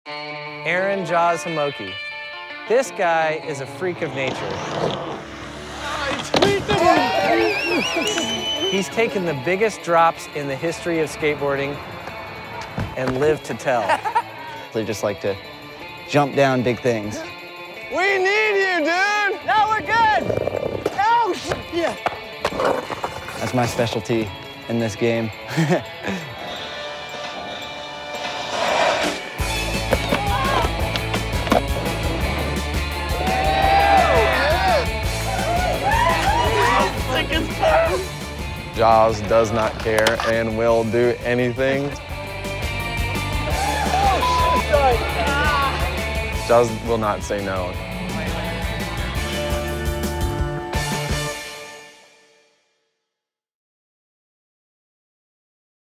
Aaron Jaws Homoki. This guy is a freak of nature. He's taken the biggest drops in the history of skateboarding and lived to tell. They just like to jump down big things. We need you, dude! No, we're good! Oh, yeah. That's my specialty in this game. Jaws does not care and will do anything. Jaws will not say no.